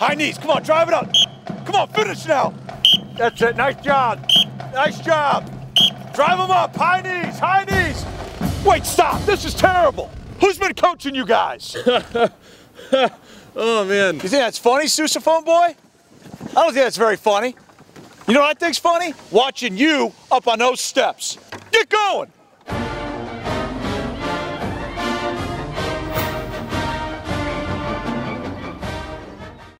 High knees, come on, drive it up. Come on, finish now. That's it, nice job. Nice job. Drive them up, high knees, high knees. Wait, stop, this is terrible. Who's been coaching you guys? Oh, man. You think that's funny, sousaphone boy? I don't think that's very funny. You know what I think's funny? Watching you up on those steps. Get going.